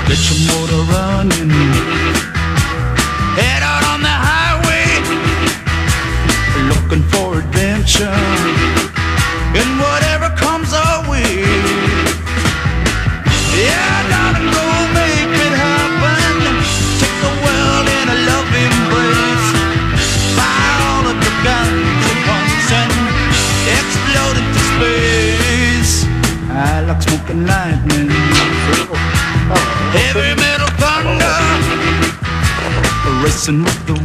Get your motor running, head out on the highway, looking for adventure and whatever comes our way. Yeah, darling, go make it happen. Take the world in a love embrace. Fire all of the guns at once and explode into space. I like smoking lightning, heavy metal thunder, racing with the